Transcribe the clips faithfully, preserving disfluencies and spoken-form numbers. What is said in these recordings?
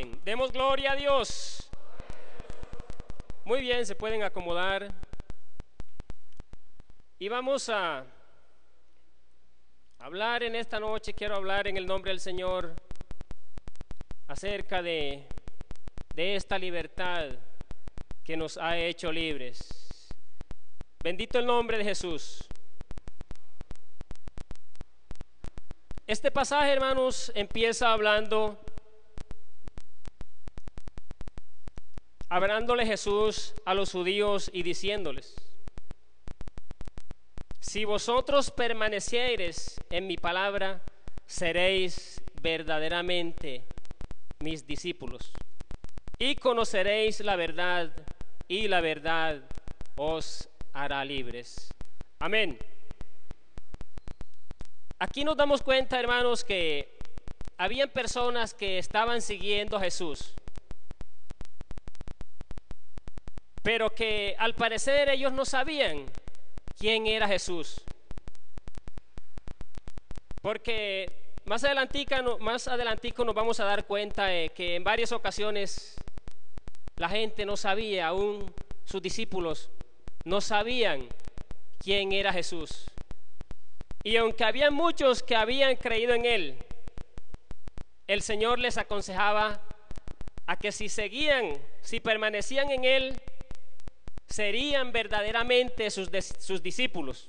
Amén. Demos gloria a Dios. Muy bien, se pueden acomodar. Y vamos a hablar en esta noche, quiero hablar en el nombre del Señor acerca de, de esta libertad que nos ha hecho libres. Bendito el nombre de Jesús. Este pasaje, hermanos, empieza hablando, hablándole Jesús a los judíos y diciéndoles: si vosotros permaneciereis en mi palabra, seréis verdaderamente mis discípulos, y conoceréis la verdad, y la verdad os hará libres. Amén. Aquí nos damos cuenta, hermanos, que habían personas que estaban siguiendo a Jesús, pero que al parecer ellos no sabían quién era Jesús, porque más adelantico, más adelantico nos vamos a dar cuenta de que en varias ocasiones la gente no sabía, aún sus discípulos no sabían quién era Jesús. Y aunque había muchos que habían creído en él, el Señor les aconsejaba a que si seguían, si permanecían en él, serían verdaderamente sus, sus discípulos,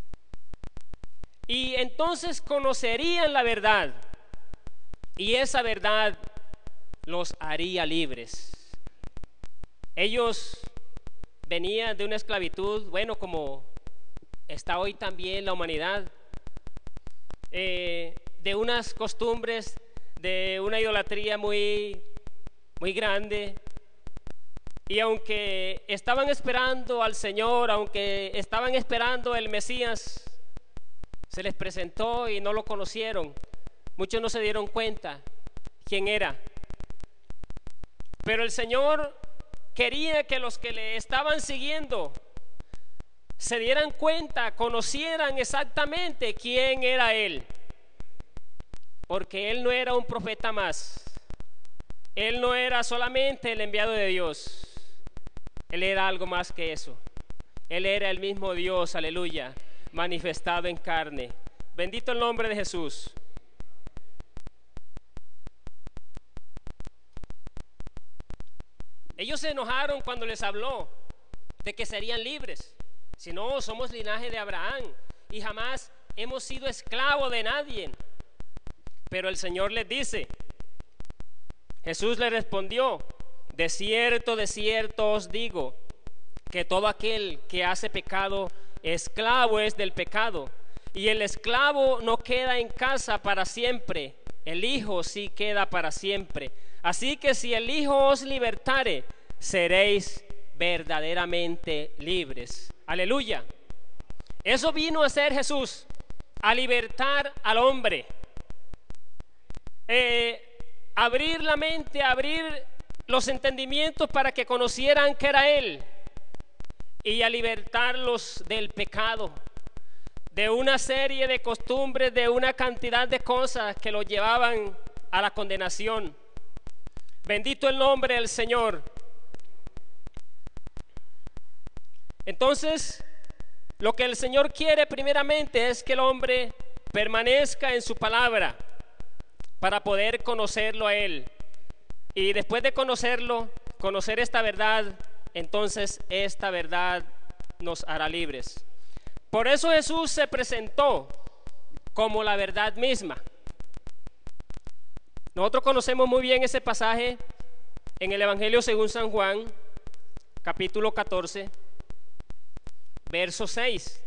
y entonces conocerían la verdad, y esa verdad los haría libres. Ellos venían de una esclavitud, bueno, como está hoy también la humanidad, eh, de unas costumbres, de una idolatría muy, muy grande. Y aunque estaban esperando al Señor, aunque estaban esperando el Mesías, se les presentó y no lo conocieron. Muchos no se dieron cuenta quién era. Pero el Señor quería que los que le estaban siguiendo se dieran cuenta, conocieran exactamente quién era Él. Porque Él no era un profeta más. Él no era solamente el enviado de Dios. Él era algo más que eso. Él era el mismo Dios, aleluya, manifestado en carne. Bendito el nombre de Jesús. Ellos se enojaron cuando les habló de que serían libres. Si no, somos linaje de Abraham y jamás hemos sido esclavos de nadie. Pero el Señor les dice, Jesús le respondió: de cierto, de cierto os digo, que todo aquel que hace pecado, esclavo es del pecado. Y el esclavo no queda en casa para siempre, el Hijo sí queda para siempre. Así que si el Hijo os libertare, seréis verdaderamente libres. Aleluya. Eso vino a hacer Jesús, a libertar al hombre, eh, abrir la mente, abrir los entendimientos para que conocieran que era Él, y a libertarlos del pecado, de una serie de costumbres, de una cantidad de cosas que los llevaban a la condenación. Bendito el nombre del Señor. Entonces, lo que el Señor quiere primeramente es que el hombre permanezca en su palabra para poder conocerlo a Él. Y después de conocerlo, conocer esta verdad, entonces esta verdad nos hará libres. Por eso Jesús se presentó como la verdad misma. Nosotros conocemos muy bien ese pasaje en el Evangelio según San Juan, capítulo catorce, verso seis.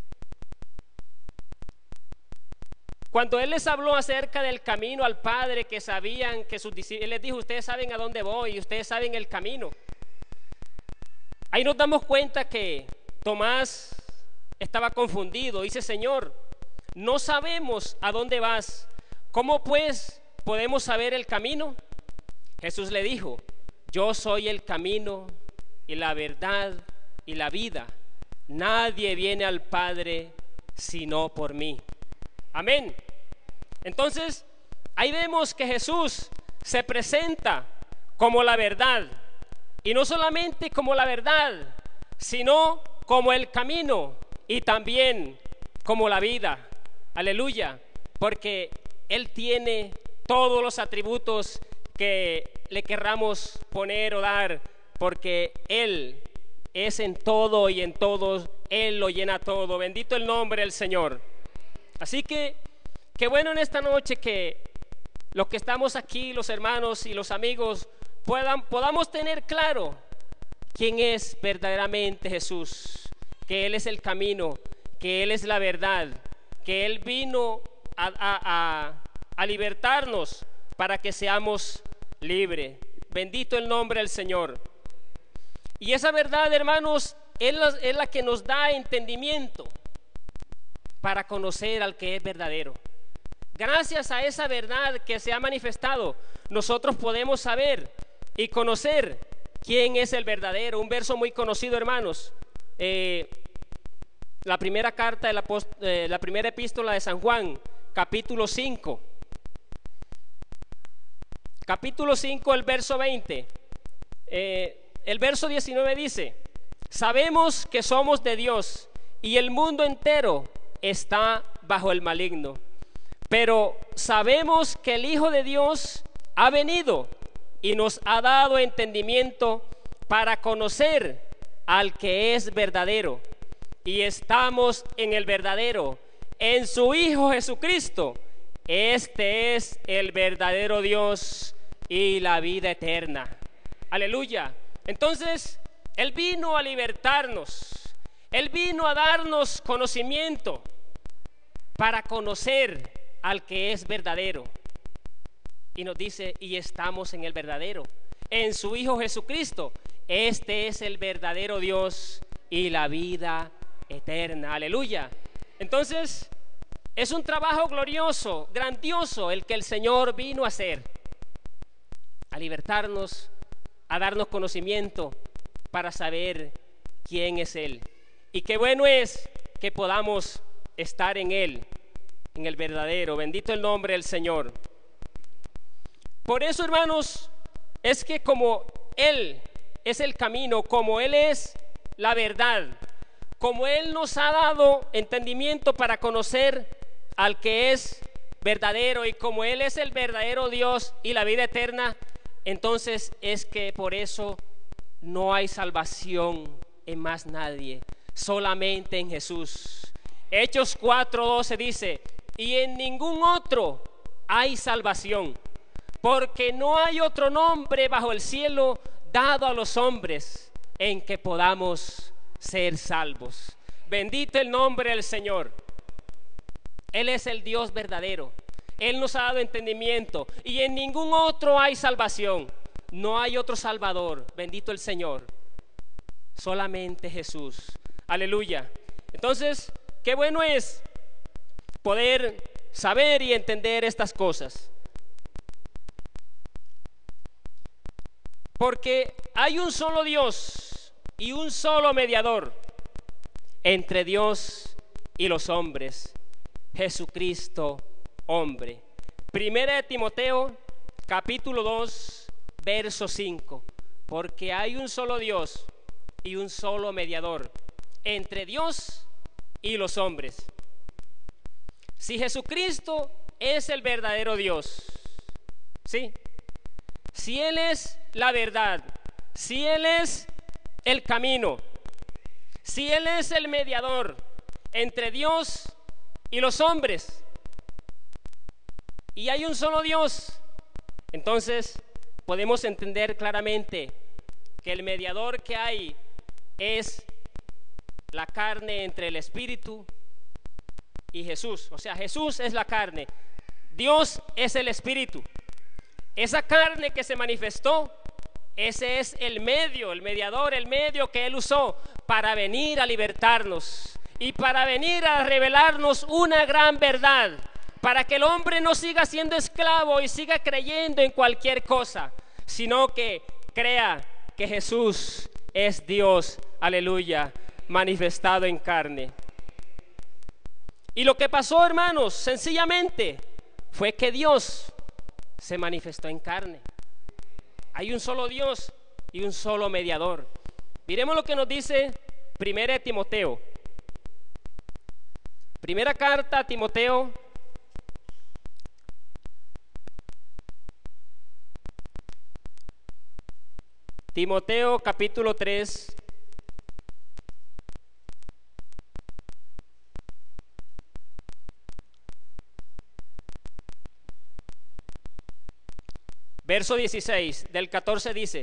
Cuando Él les habló acerca del camino al Padre, que sabían que sus discípulos, Él les dijo: ustedes saben a dónde voy y ustedes saben el camino. Ahí nos damos cuenta que Tomás estaba confundido. Dice: Señor, no sabemos a dónde vas, ¿cómo pues podemos saber el camino? Jesús le dijo: yo soy el camino y la verdad y la vida. Nadie viene al Padre sino por mí. Amén. Entonces, ahí vemos que Jesús se presenta como la verdad, y no solamente como la verdad, sino como el camino y también como la vida. Aleluya, porque Él tiene todos los atributos que le querramos poner o dar, porque Él es en todo y en todos, Él lo llena todo. Bendito el nombre del Señor. Así que, qué bueno en esta noche que los que estamos aquí, los hermanos y los amigos, puedan, podamos tener claro quién es verdaderamente Jesús, que Él es el camino, que Él es la verdad, que Él vino a, a, a, a libertarnos para que seamos libres. Bendito el nombre del Señor. Y esa verdad, hermanos, es la, es la que nos da entendimiento para conocer al que es verdadero. Gracias a esa verdad que se ha manifestado, nosotros podemos saber y conocer quién es el verdadero. Un verso muy conocido, hermanos, eh, la primera carta de la, post, eh, la primera epístola de San Juan, capítulo cinco, capítulo cinco, el verso veinte. eh, el verso diecinueve dice: sabemos que somos de Dios y el mundo entero está bajo el maligno, pero sabemos que el Hijo de Dios ha venido y nos ha dado entendimiento para conocer al que es verdadero, y estamos en el verdadero, en su Hijo Jesucristo. Este es el verdadero Dios y la vida eterna. Aleluya. Entonces, Él vino a libertarnos, Él vino a darnos conocimiento para conocer al que es verdadero. Y nos dice: y estamos en el verdadero, en su Hijo Jesucristo. Este es el verdadero Dios y la vida eterna. Aleluya. Entonces, es un trabajo glorioso, grandioso, el que el Señor vino a hacer, a libertarnos, a darnos conocimiento para saber quién es Él. Y qué bueno es que podamos estar en Él, en el verdadero. Bendito el nombre del Señor. Por eso, hermanos, es que como Él es el camino, como Él es la verdad, como Él nos ha dado entendimiento para conocer al que es verdadero, y como Él es el verdadero Dios y la vida eterna, entonces es que por eso no hay salvación en más nadie, solamente en Jesús. Hechos cuatro doce dice: y en ningún otro hay salvación, porque no hay otro nombre bajo el cielo dado a los hombres en que podamos ser salvos. Bendito el nombre del Señor. Él es el Dios verdadero. Él nos ha dado entendimiento, y en ningún otro hay salvación. No hay otro Salvador. Bendito el Señor. Solamente Jesús. Aleluya. Entonces, qué bueno es poder saber y entender estas cosas, porque hay un solo Dios y un solo mediador entre Dios y los hombres, Jesucristo hombre. Primera de Timoteo capítulo dos verso cinco: porque hay un solo Dios y un solo mediador entre Dios y los hombres. Si Jesucristo es el verdadero Dios, ¿sí? Si Él es la verdad, si Él es el camino, si Él es el mediador entre Dios y los hombres, y hay un solo Dios, entonces podemos entender claramente que el mediador que hay es la carne entre el Espíritu y Jesús. O sea, Jesús es la carne, Dios es el Espíritu. Esa carne que se manifestó, ese es el medio, el mediador, el medio que Él usó para venir a libertarnos y para venir a revelarnos una gran verdad, para que el hombre no siga siendo esclavo y siga creyendo en cualquier cosa, sino que crea que Jesús es Dios, aleluya, manifestado en carne. Y lo que pasó, hermanos, sencillamente fue que Dios se manifestó en carne. Hay un solo Dios y un solo mediador. Miremos lo que nos dice Primera de Timoteo. Primera carta a Timoteo, Timoteo capítulo tres, verso dieciséis, del catorce dice: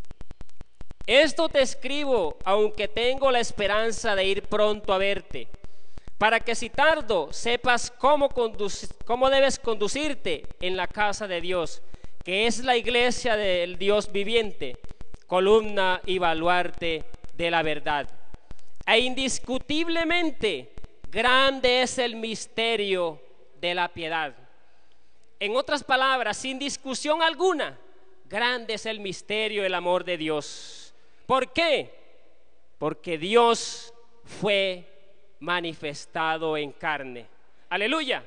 esto te escribo, aunque tengo la esperanza de ir pronto a verte, para que si tardo sepas cómo, conduc- cómo debes conducirte en la casa de Dios, que es la iglesia del Dios viviente, columna y baluarte de la verdad. E indiscutiblemente grande es el misterio de la piedad. En otras palabras, sin discusión alguna, grande es el misterio del amor de Dios. ¿Por qué? Porque Dios fue manifestado en carne. Aleluya.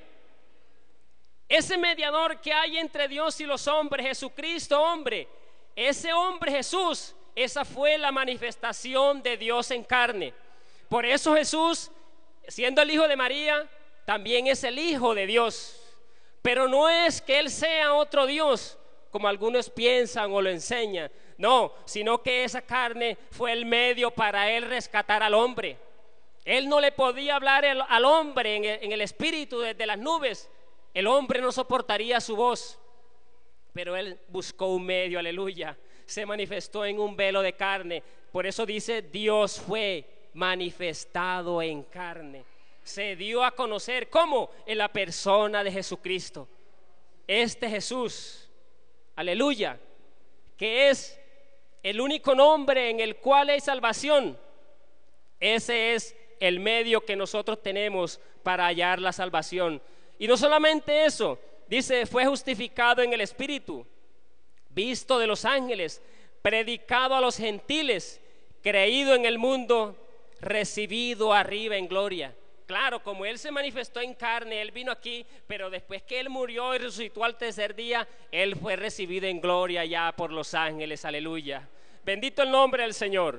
Ese mediador que hay entre Dios y los hombres, Jesucristo hombre, ese hombre Jesús, esa fue la manifestación de Dios en carne. Por eso Jesús, siendo el hijo de María, también es el hijo de Dios. Pero no es que él sea otro Dios, como algunos piensan o lo enseñan. No, sino que esa carne fue el medio para él rescatar al hombre. Él no le podía hablar el, al hombre en el, en el espíritu desde las nubes. El hombre no soportaría su voz. Pero él buscó un medio, aleluya. Se manifestó en un velo de carne. Por eso dice, Dios fue manifestado en carne. Se dio a conocer, ¿cómo? En la persona de Jesucristo. Este Jesús, aleluya, que es el único nombre en el cual hay salvación. Ese es el medio que nosotros tenemos para hallar la salvación. Y no solamente eso, dice, fue justificado en el Espíritu, visto de los ángeles, predicado a los gentiles, creído en el mundo, recibido arriba en gloria. Claro, como Él se manifestó en carne, Él vino aquí, pero después que Él murió y resucitó al tercer día, Él fue recibido en gloria ya por los ángeles, aleluya. Bendito el nombre del Señor.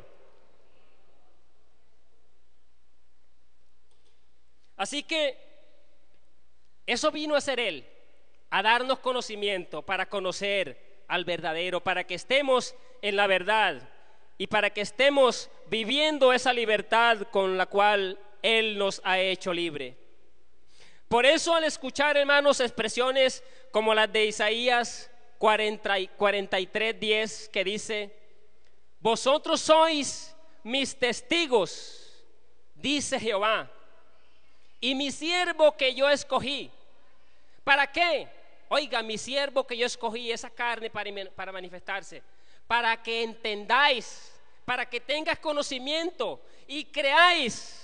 Así que eso vino a ser Él, a darnos conocimiento para conocer al verdadero, para que estemos en la verdad y para que estemos viviendo esa libertad con la cual Él nos ha hecho libre. Por eso, al escuchar, hermanos, expresiones como las de Isaías cuarenta, cuarenta y tres, diez, que dice: vosotros sois mis testigos, dice Jehová, y mi siervo que yo escogí. ¿Para qué? Oiga, mi siervo que yo escogí, esa carne para, para manifestarse, para que entendáis, para que tengas conocimiento y creáis.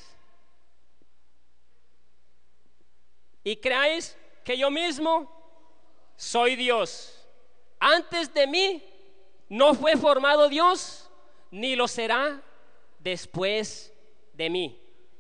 Y creáis que yo mismo soy Dios. Antes de mí no fue formado Dios, ni lo será después de mí.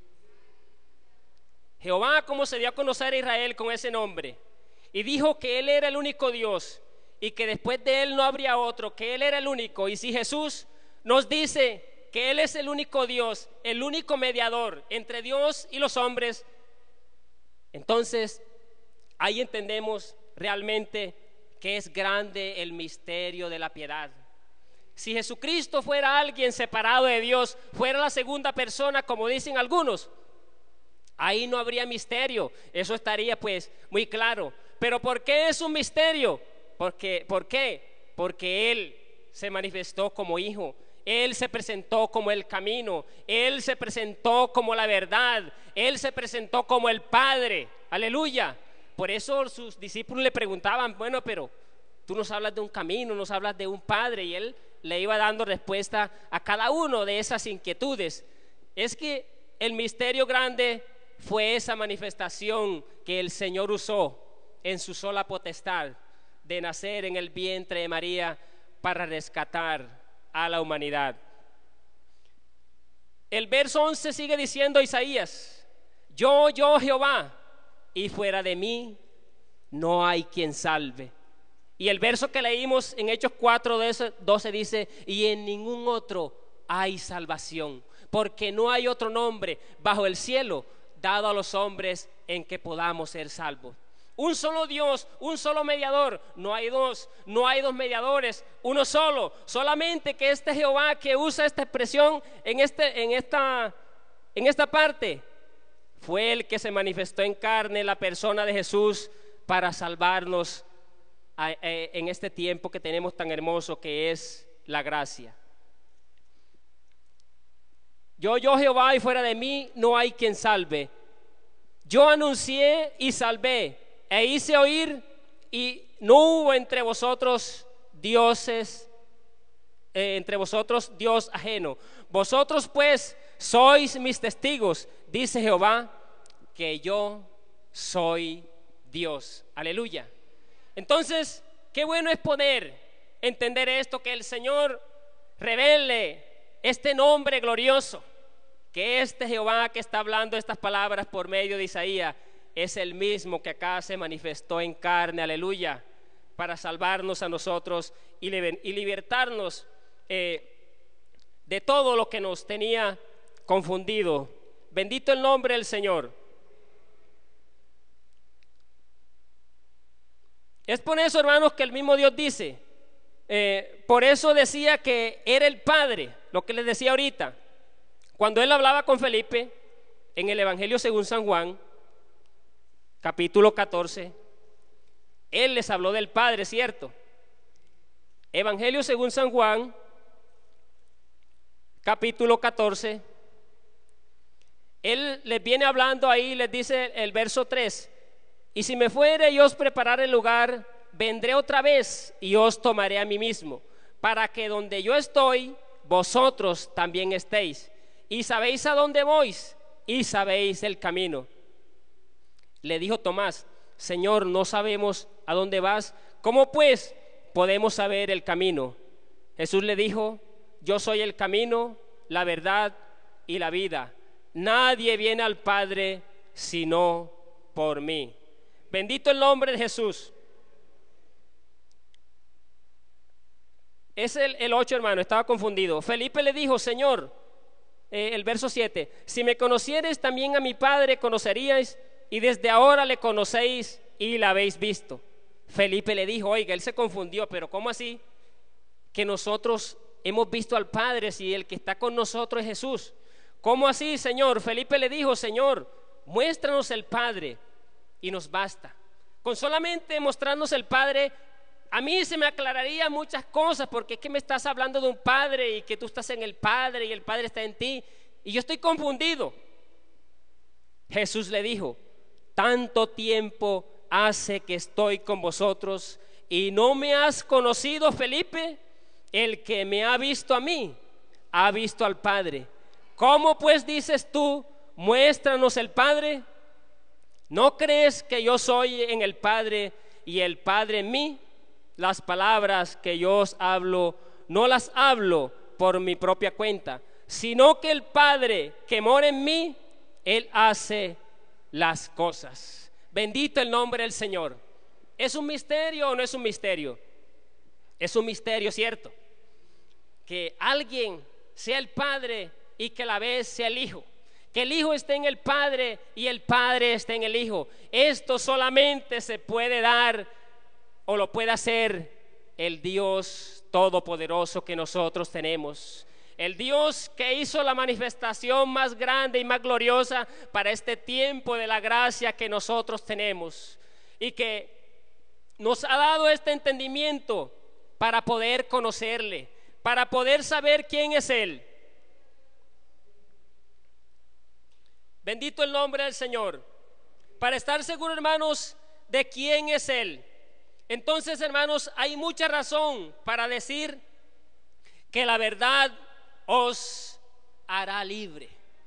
Jehová, como se dio a conocer a Israel con ese nombre, y dijo que Él era el único Dios y que después de Él no habría otro, que Él era el único. Y si Jesús nos dice que Él es el único Dios, el único mediador entre Dios y los hombres, entonces ahí entendemos realmente que es grande el misterio de la piedad. Si Jesucristo fuera alguien separado de Dios, fuera la segunda persona, como dicen algunos, ahí no habría misterio, eso estaría pues muy claro. Pero ¿por qué es un misterio? Porque, ¿por qué? Porque Él se manifestó como hijo, Él se presentó como el camino, Él se presentó como la verdad, Él se presentó como el Padre, aleluya. Por eso sus discípulos le preguntaban, bueno, pero tú nos hablas de un camino, nos hablas de un Padre, y Él le iba dando respuesta a cada uno de esas inquietudes. Es que el misterio grande fue esa manifestación que el Señor usó en su sola potestad de nacer en el vientre de María para rescatar a la humanidad. El verso once sigue diciendo Isaías: yo, yo Jehová, y fuera de mí no hay quien salve. Y el verso que leímos en Hechos cuatro doce dice: y en ningún otro hay salvación, porque no hay otro nombre bajo el cielo dado a los hombres en que podamos ser salvos. Un solo Dios, un solo mediador, no hay dos, no hay dos mediadores, uno solo. Solamente que este Jehová que usa esta expresión en, este, en, esta, en esta parte, fue el que se manifestó en carne, la persona de Jesús, para salvarnos a, a, en este tiempo que tenemos tan hermoso que es la gracia. Yo, yo Jehová, y fuera de mí no hay quien salve. Yo anuncié y salvé, e hice oír, y no hubo entre vosotros dioses, eh, entre vosotros Dios ajeno. Vosotros pues sois mis testigos, dice Jehová, que yo soy Dios. Aleluya. Entonces, qué bueno es poder entender esto, que el Señor revele este nombre glorioso, que este Jehová que está hablando estas palabras por medio de Isaías es el mismo que acá se manifestó en carne, aleluya, para salvarnos a nosotros y, y libertarnos eh, de todo lo que nos tenía confundido. Bendito el nombre del Señor. Es por eso, hermanos, que el mismo Dios dice, eh, por eso decía que era el Padre, lo que les decía ahorita, cuando él hablaba con Felipe en el Evangelio según San Juan, capítulo catorce, él les habló del Padre, ¿cierto? Evangelio según San Juan, capítulo catorce, él les viene hablando ahí, les dice el verso tres: y si me fuere y os preparare el lugar, vendré otra vez y os tomaré a mí mismo, para que donde yo estoy, vosotros también estéis. Y sabéis a dónde voy, y sabéis el camino. Le dijo Tomás: Señor, no sabemos a dónde vas, ¿cómo pues podemos saber el camino? Jesús le dijo: yo soy el camino, la verdad y la vida. Nadie viene al Padre sino por mí. Bendito el nombre de Jesús. Es el, el ocho, hermano, estaba confundido. Felipe le dijo: Señor, eh, el verso siete, si me conocierais también a mi Padre conoceríais, y desde ahora le conocéis y la habéis visto. Felipe le dijo, oiga, él se confundió, pero ¿cómo así? Que nosotros hemos visto al Padre si el que está con nosotros es Jesús. ¿Cómo así, Señor? Felipe le dijo, Señor, muéstranos el Padre y nos basta. Con solamente mostrarnos el Padre, a mí se me aclararía muchas cosas, porque es que me estás hablando de un Padre y que tú estás en el Padre y el Padre está en ti, y yo estoy confundido. Jesús le dijo, tanto tiempo hace que estoy con vosotros y no me has conocido, Felipe. El que me ha visto a mí, ha visto al Padre. ¿Cómo pues dices tú, muéstranos el Padre? ¿No crees que yo soy en el Padre y el Padre en mí? Las palabras que yo os hablo, no las hablo por mi propia cuenta, sino que el Padre que mora en mí, Él hace las cosas. Bendito el nombre del Señor. ¿Es un misterio o no es un misterio? Es un misterio, ¿cierto? Que alguien sea el Padre y que a la vez sea el Hijo. Que el Hijo esté en el Padre y el Padre esté en el Hijo. Esto solamente se puede dar o lo puede hacer el Dios todopoderoso que nosotros tenemos. El Dios que hizo la manifestación más grande y más gloriosa para este tiempo de la gracia que nosotros tenemos. Y que nos ha dado este entendimiento para poder conocerle, para poder saber quién es Él. Bendito el nombre del Señor. Para estar seguros, hermanos, de quién es Él. Entonces, hermanos, hay mucha razón para decir que la verdad os hará libre.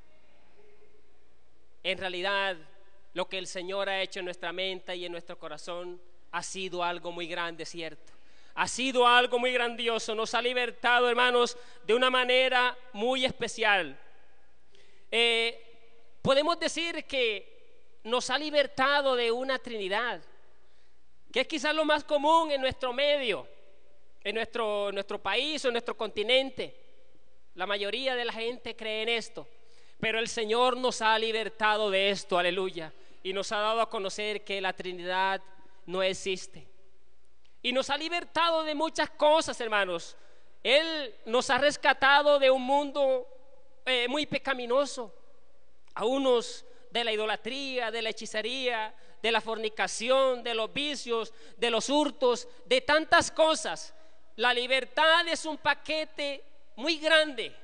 En realidad, lo que el Señor ha hecho en nuestra mente y en nuestro corazón ha sido algo muy grande, ¿cierto? Ha sido algo muy grandioso. Nos ha libertado, hermanos, de una manera muy especial. Eh, podemos decir que nos ha libertado de una Trinidad. que es quizás lo más común en nuestro medio, en nuestro, nuestro país o en nuestro continente. La mayoría de la gente cree en esto, pero el Señor nos ha libertado de esto, aleluya, y nos ha dado a conocer que la Trinidad no existe. Y nos ha libertado de muchas cosas, hermanos. Él nos ha rescatado de un mundo eh, muy pecaminoso, a unos de la idolatría, de la hechicería, de la fornicación, de los vicios, de los hurtos, de tantas cosas. La libertad es un paquete muy grande.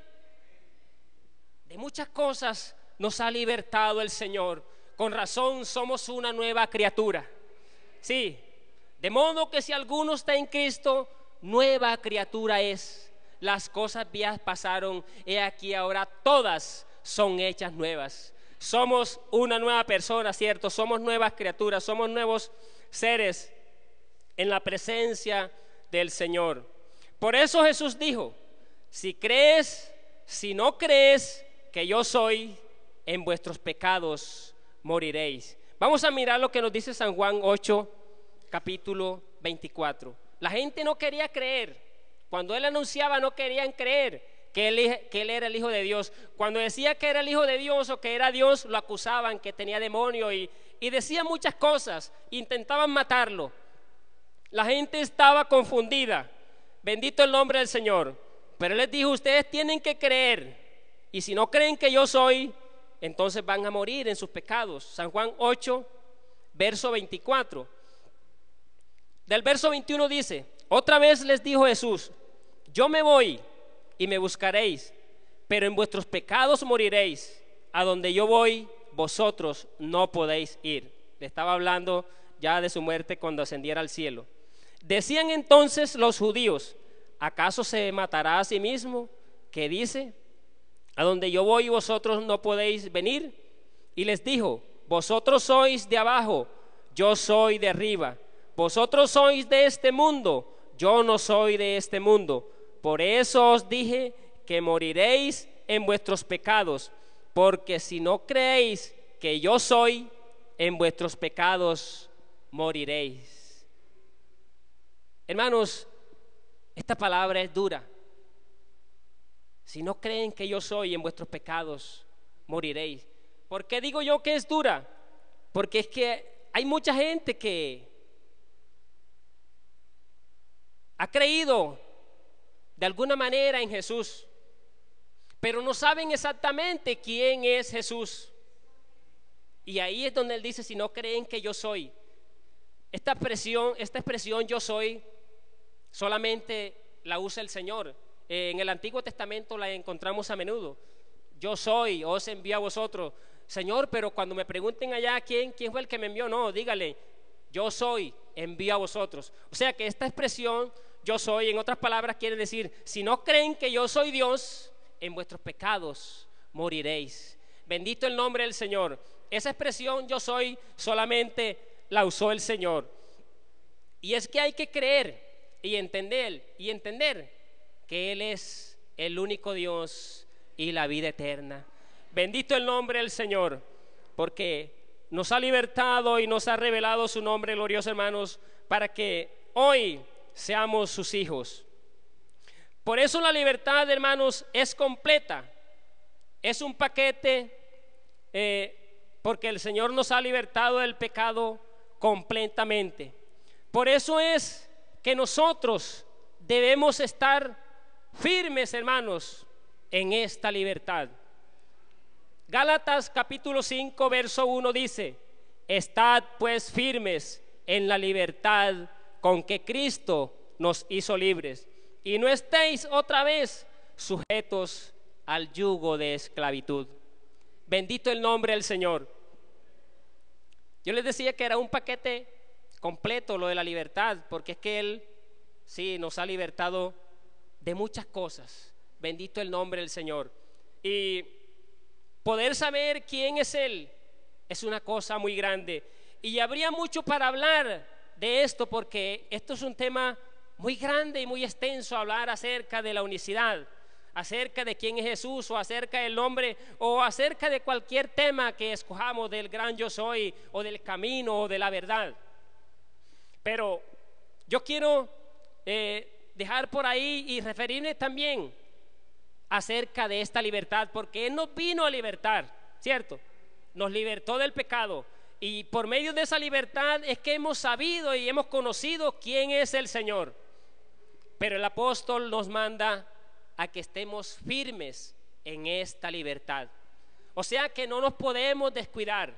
De muchas cosas nos ha libertado el Señor. Con razón somos una nueva criatura. Sí, de modo que si alguno está en Cristo, nueva criatura es. Las cosas viejas pasaron, he aquí ahora todas son hechas nuevas. Somos una nueva persona, ¿cierto? Somos nuevas criaturas, somos nuevos seres en la presencia del Señor. Por eso Jesús dijo: si crees, si no crees que yo soy, en vuestros pecados moriréis. Vamos a mirar lo que nos dice San Juan ocho, capítulo veinticuatro. La gente no quería creer. Cuando él anunciaba, no querían creer que él, que él era el Hijo de Dios. Cuando decía que era el Hijo de Dios o que era Dios, lo acusaban que tenía demonio y, y decían muchas cosas, intentaban matarlo. La gente estaba confundida. Bendito el nombre del Señor. Pero él les dijo: ustedes tienen que creer, y si no creen que yo soy, entonces van a morir en sus pecados. San Juan ocho, verso veinticuatro. Del verso veintiuno dice: otra vez les dijo Jesús: yo me voy y me buscaréis, pero en vuestros pecados moriréis. A donde yo voy, vosotros no podéis ir. Le estaba hablando ya de su muerte cuando ascendiera al cielo. Decían entonces los judíos: ¿acaso se matará a sí mismo? ¿Qué dice? A donde yo voy, vosotros no podéis venir. Y les dijo: vosotros sois de abajo, yo soy de arriba. Vosotros sois de este mundo, yo no soy de este mundo. Por eso os dije que moriréis en vuestros pecados, porque si no creéis que yo soy, en vuestros pecados moriréis. Hermanos, esta palabra es dura. Si no creen que yo soy, en vuestros pecados moriréis. ¿Por qué digo yo que es dura? Porque es que hay mucha gente que ha creído de alguna manera en Jesús, pero no saben exactamente quién es Jesús. Y ahí es donde él dice: si no creen que yo soy. Esta expresión, esta expresión yo soy, solamente la usa el Señor. En el Antiguo Testamento la encontramos a menudo. Yo soy, os envío a vosotros. Señor, pero cuando me pregunten allá quién, quién fue el que me envió, no, dígale: yo soy, envío a vosotros. O sea que esta expresión yo soy, en otras palabras, quiere decir: si no creen que yo soy Dios, en vuestros pecados moriréis. Bendito el nombre del Señor. Esa expresión yo soy solamente la usó el Señor. Y es que hay que creer y entender y entender que Él es el único Dios y la vida eterna. Bendito el nombre del Señor, porque nos ha libertado y nos ha revelado su nombre glorioso, hermanos, para que hoy seamos sus hijos. Por eso la libertad, hermanos, es completa. Es un paquete, eh, porque el Señor nos ha libertado del pecado completamente. Por eso es que nosotros debemos estar firmes, hermanos, en esta libertad. Gálatas capítulo cinco, verso uno dice: estad pues firmes en la libertad con que Cristo nos hizo libres, y no estéis otra vez sujetos al yugo de esclavitud. Bendito el nombre del Señor. Yo les decía que era un paquete completo lo de la libertad, porque es que Él sí nos ha libertado de muchas cosas. Bendito el nombre del Señor. Y poder saber quién es Él es una cosa muy grande, y habría mucho para hablar de esto, porque esto es un tema muy grande y muy extenso, hablar acerca de la unicidad, acerca de quién es Jesús, o acerca del nombre, o acerca de cualquier tema que escojamos, del gran yo soy, o del camino, o de la verdad. Pero yo quiero eh, dejar por ahí y referirme también acerca de esta libertad, porque Él nos vino a libertar, ¿cierto? Nos libertó del pecado, y por medio de esa libertad es que hemos sabido y hemos conocido quién es el Señor. Pero el apóstol nos manda a que estemos firmes en esta libertad. O sea que no nos podemos descuidar.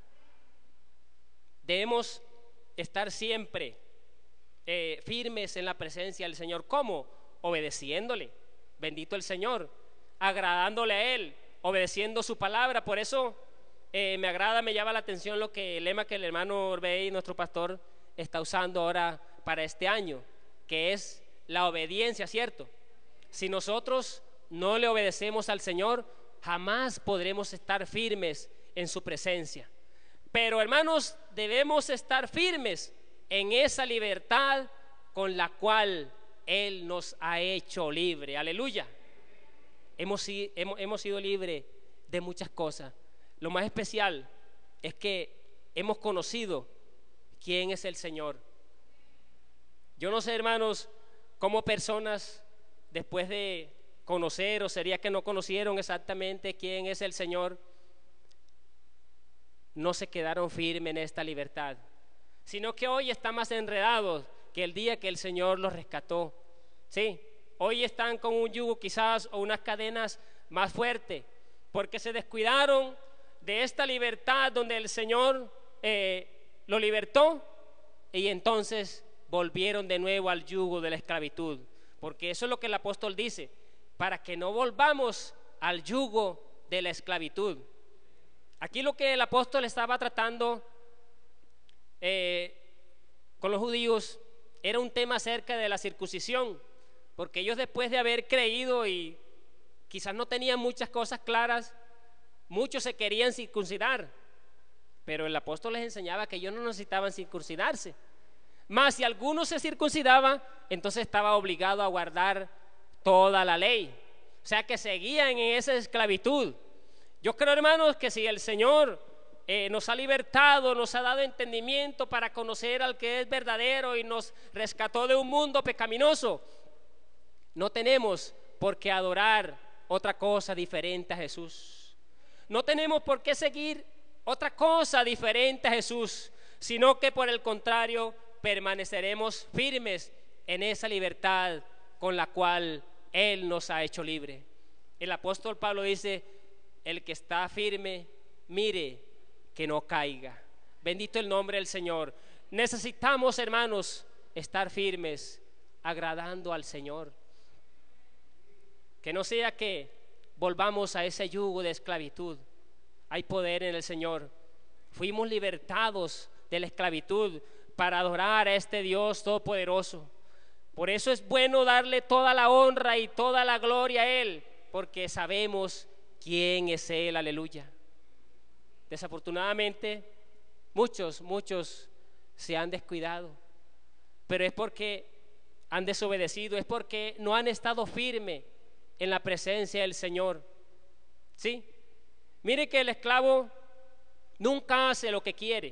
Debemos estar siempre eh, firmes en la presencia del Señor. ¿Cómo? Obedeciéndole. Bendito el Señor. Agradándole a Él, obedeciendo su palabra. Por eso eh, me agrada, me llama la atención lo que el lema que el hermano Orbey, nuestro pastor, está usando ahora para este año, que es la obediencia, ¿cierto? Si nosotros no le obedecemos al Señor, jamás podremos estar firmes en su presencia. Pero hermanos, debemos estar firmes en esa libertad con la cual Él nos ha hecho libre. Aleluya. Hemos, hemos, hemos sido libres de muchas cosas. Lo más especial es que hemos conocido quién es el Señor. Yo no sé, hermanos, cómo personas después de conocer, o sería que no conocieron exactamente quién es el Señor, no se quedaron firmes en esta libertad, sino que hoy están más enredados que el día que el Señor los rescató. Sí, hoy están con un yugo quizás o unas cadenas más fuertes, porque se descuidaron de esta libertad donde el Señor eh, lo libertó, y entonces volvieron de nuevo al yugo de la esclavitud. Porque eso es lo que el apóstol dice, para que no volvamos al yugo de la esclavitud. Aquí lo que el apóstol estaba tratando eh, con los judíos era un tema acerca de la circuncisión, porque ellos, después de haber creído y quizás no tenían muchas cosas claras, muchos se querían circuncidar, pero el apóstol les enseñaba que ellos no necesitaban circuncidarse. Mas si alguno se circuncidaba, entonces estaba obligado a guardar toda la ley. O sea que seguían en esa esclavitud. Yo creo, hermanos, que si el Señor eh, nos ha libertado, nos ha dado entendimiento para conocer al que es verdadero y nos rescató de un mundo pecaminoso, no tenemos por qué adorar otra cosa diferente a Jesús. No tenemos por qué seguir otra cosa diferente a Jesús, sino que por el contrario permaneceremos firmes en esa libertad con la cual Él nos ha hecho libre. El apóstol Pablo dice: el que está firme, mire que no caiga. Bendito el nombre del Señor. Necesitamos, hermanos, estar firmes, agradando al Señor. Que no sea que volvamos a ese yugo de esclavitud. Hay poder en el Señor. Fuimos libertados de la esclavitud para adorar a este Dios todopoderoso. Por eso es bueno darle toda la honra y toda la gloria a Él, porque sabemos quién es Él. Aleluya. Desafortunadamente muchos, muchos se han descuidado, pero es porque han desobedecido, es porque no han estado firmes en la presencia del Señor. ¿Sí? Mire que el esclavo nunca hace lo que quiere.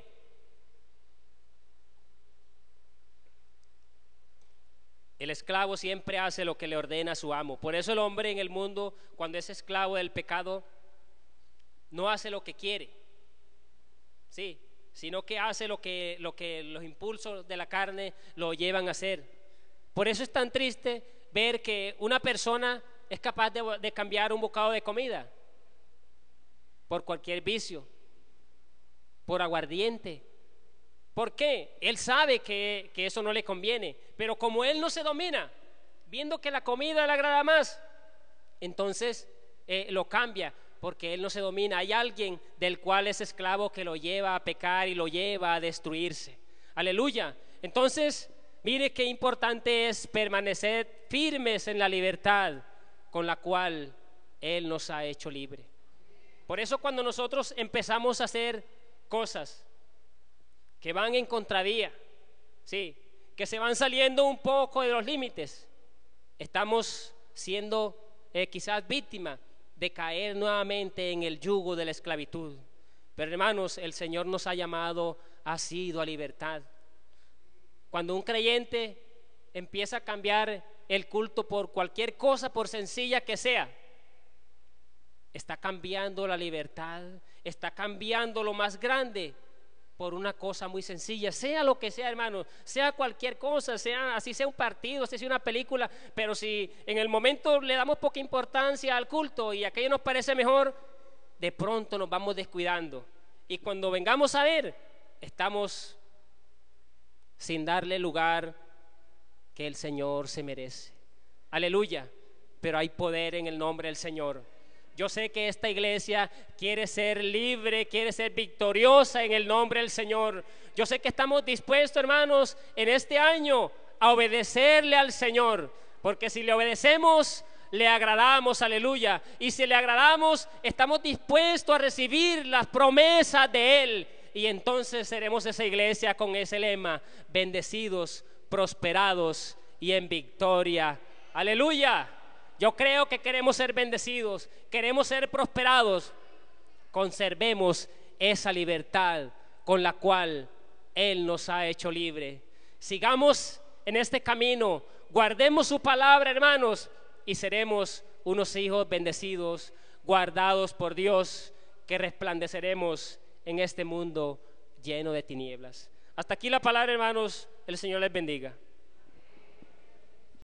El esclavo siempre hace lo que le ordena a su amo. Por eso el hombre en el mundo, cuando es esclavo del pecado, no hace lo que quiere, sí, sino que hace lo que, lo que los impulsos de la carne lo llevan a hacer. Por eso es tan triste ver que una persona es capaz de, de cambiar un bocado de comida por cualquier vicio, por aguardiente. ¿Por qué? Él sabe que, que eso no le conviene, pero como él no se domina, viendo que la comida le agrada más, entonces eh, lo cambia, porque él no se domina. Hay alguien del cual es esclavo que lo lleva a pecar y lo lleva a destruirse. Aleluya. Entonces, mire qué importante es permanecer firmes en la libertad con la cual Él nos ha hecho libre. Por eso cuando nosotros empezamos a hacer cosas que van en contravía, sí, que se van saliendo un poco de los límites, estamos siendo eh, quizás víctimas de caer nuevamente en el yugo de la esclavitud. Pero hermanos, el Señor nos ha llamado así a libertad. Cuando un creyente empieza a cambiar el culto por cualquier cosa, por sencilla que sea, está cambiando la libertad, está cambiando lo más grande por una cosa muy sencilla, sea lo que sea, hermano, sea cualquier cosa, sea así sea un partido, así sea una película, pero si en el momento le damos poca importancia al culto y aquello nos parece mejor, de pronto nos vamos descuidando, y cuando vengamos a ver, estamos sin darle lugar que el Señor se merece. Aleluya. Pero hay poder en el nombre del Señor. Yo sé que esta iglesia quiere ser libre, quiere ser victoriosa en el nombre del Señor. Yo sé que estamos dispuestos, hermanos, en este año a obedecerle al Señor, porque si le obedecemos, le agradamos, aleluya. Y si le agradamos, estamos dispuestos a recibir las promesas de Él. Y entonces seremos esa iglesia con ese lema: bendecidos, prosperados y en victoria. Aleluya. Yo creo que queremos ser bendecidos, queremos ser prosperados. Conservemos esa libertad con la cual Él nos ha hecho libre. Sigamos en este camino, guardemos su palabra, hermanos, y seremos unos hijos bendecidos, guardados por Dios, que resplandeceremos en este mundo lleno de tinieblas. Hasta aquí la palabra, hermanos. El Señor les bendiga.